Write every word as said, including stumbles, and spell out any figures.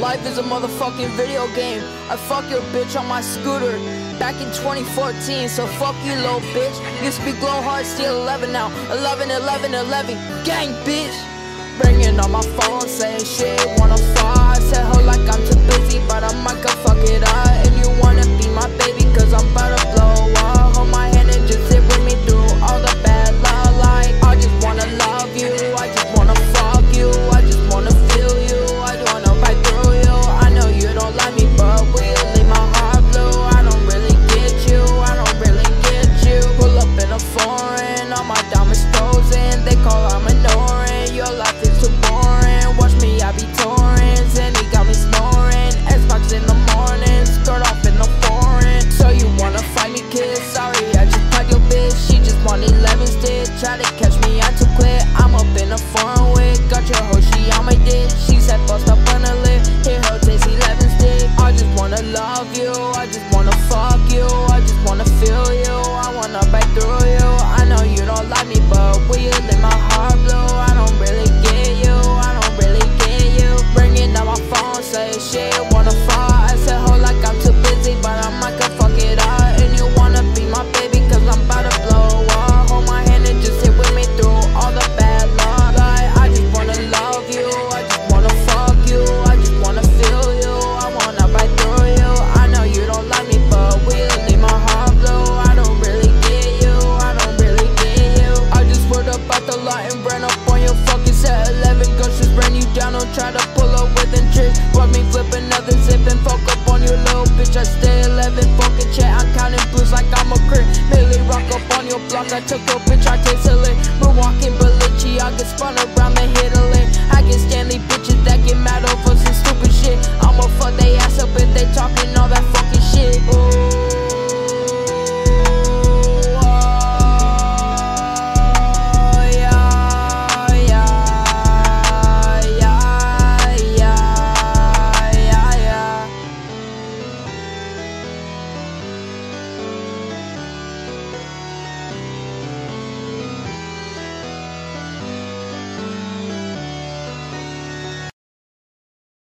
life is a motherfucking video game. I fuck your bitch on my scooter back in twenty fourteen, so fuck you, little bitch. Used to be glow hard, still eleven now. eleven, eleven, eleven, gang, bitch. Bringing on my phone, saying shit, wanna fall. I said, ho, like I'm too busy, but I might go fuck it up. And you wanna be my baby, cause I'm about to blow up. Hold my hand and just sit with me through all the bad love. Like, I just wanna love you, I just wanna fuck you, I just wanna feel you, I just wanna bite through you. I know you don't like me, but will you leave my heart blue? I don't really get you, I don't really get you. Pull up in a foreign, all my diamonds frozen. They call I'm ignoring, your life is too boring. Watch me, I be touring, and he got me snoring. Xbox in the morning, skirt off in the foreign. So you wanna fight me, kid? Sorry, I just packed your bitch. She just want eleven stick. Try to catch me, I too quick. I'm up in a foreign wig. Got your hoe, she on my dick. She said bust up on her lip. Hit her taste eleven stick. I just wanna love you, I just wanna fuck you, I just wanna feel you, I wanna bite through you. I know you don't like me, but will you leave my heart blue? I don't really get you, I don't really get you. Bringing down my phone, saying shit, wanna fall. I said, ho, like I'm too busy, but I might go fuck it up. And you wanna be my baby, cause I'm about to blow up. Hold my hand and just sit with me through all the bad luck. Like, I just wanna love you, I just wanna fuck you, I just wanna feel you, I wanna bite through you. I know you don't like me, but will you leave my heart blue? I don't really get you, I don't really get you. I just word about the lot and ran up on your fucking set. Eleven guns just ran you down, don't try to pull up with them tricks. Watch me flip another zip and fuck up on your little bitch. I stay eleven fucking chat, I'm counting blues like I'm a crit. Merely rock up on your block, I took your bitch, I taste a lick. We're walking Belichi, I get spun up